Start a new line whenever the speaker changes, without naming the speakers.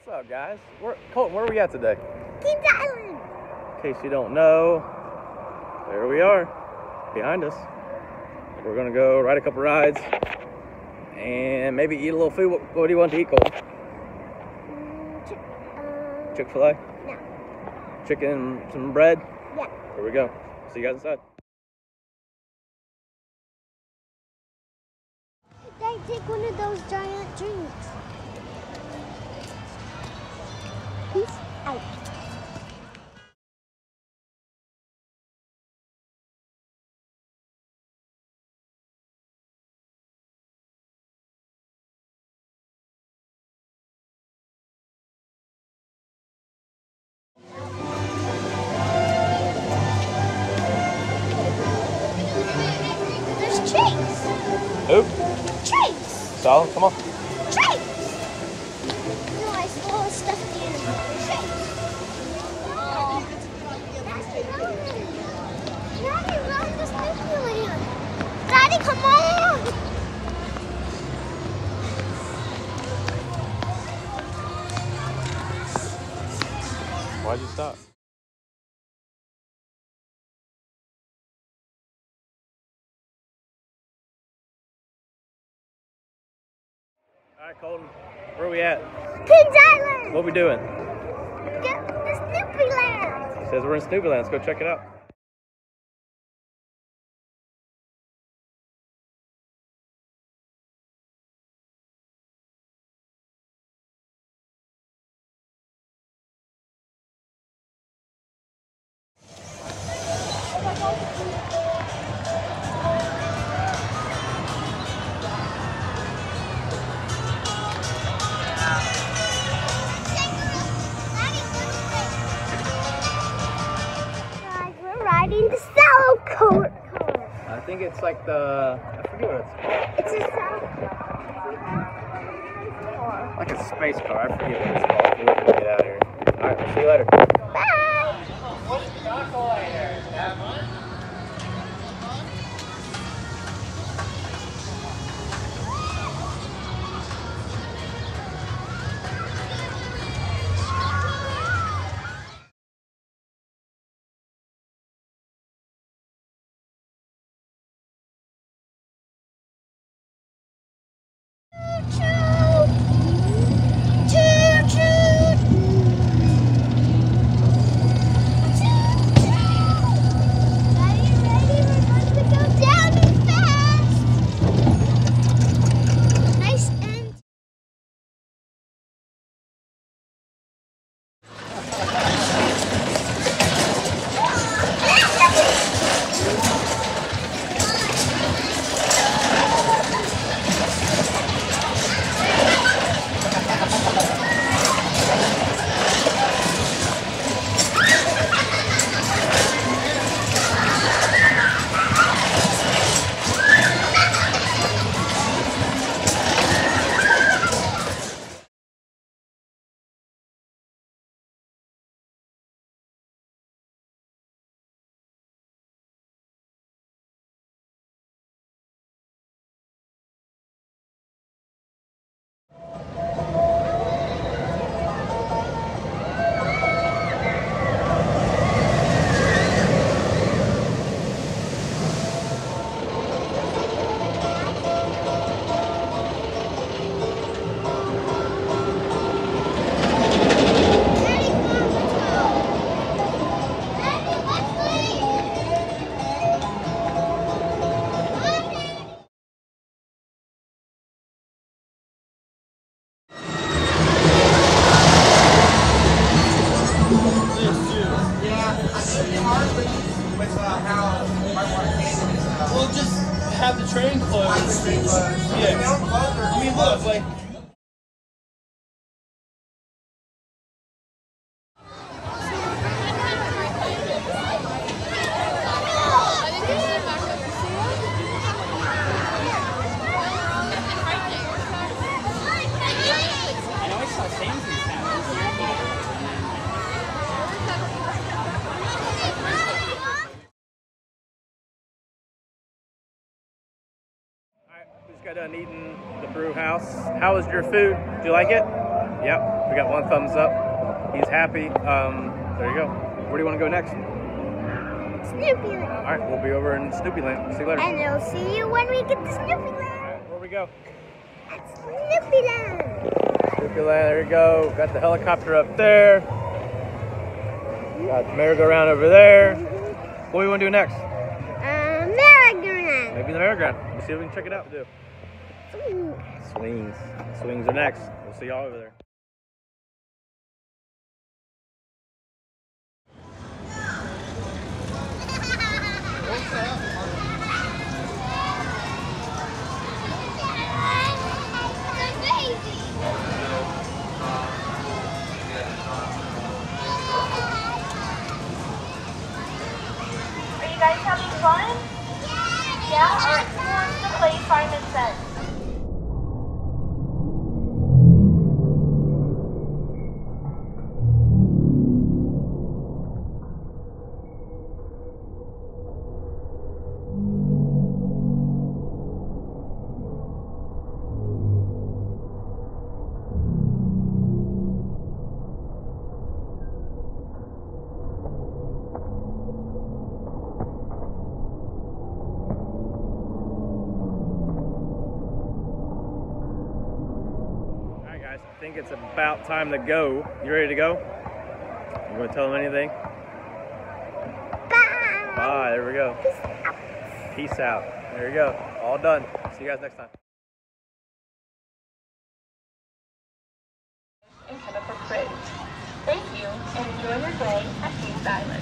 What's up, guys? Colton, where are we at today?
Kings Island.
In case you don't know, there we are, behind us. We're gonna go ride a couple rides and maybe eat a little food. What do you want to eat, Colton? Chick-fil-A?
No.
Chicken, some bread?
Yeah.
Here we go. See you guys inside.
Dad, take one of those giant drinks. Peace out. There's Chase.
Who?
Chase.
Solid, come on.
Chase. No, I saw a stuffed animal. Chase. Oh. Daddy, run this Disneyland. Daddy, come on.
Why'd you stop? All right, Colton, where are we at?
Kings Island.
What are we doing?
Get the Snoopy Land.
It says we're in Snoopy Land. Let's go check it out.
We're riding the saddle coat.
I think it's like I forget what it's called.
It's a saddle
Like a space car. I forget what it's called. We'll get out of here. All right, we'll see you later.
Bye.
We'll just have the train closed. Yeah. I mean, look, like.
Just got done eating the brew house. How was your food? Did you like it? Yep, we got 1 thumbs up. He's happy. There you go. Where do you want to go next?
Snoopy Land.
All right, we'll be over in Snoopy Land. See you later.
And I'll see you when we get to Snoopy
All
Land.
right, where we go?
At Snoopy Land.
Snoopy Land, there you go. Got the helicopter up there. Got the merry-go-round over there. What do you want to do next?
Merry-go-round.
Maybe the merry-go-round. We'll see if we can check it out. Do. Swings. Swings are next. We'll see y'all over there.
Are you guys having fun? Yeah? Alright, who wants to play Simon Says?
I think it's about time to go. You ready to go? You want to tell them anything?
Bye.
Bye. There we go.
Peace out.
Peace out. There you go. All done. See you guys next time.
And Kenneth for Thank you, and enjoy your day at Kings Island.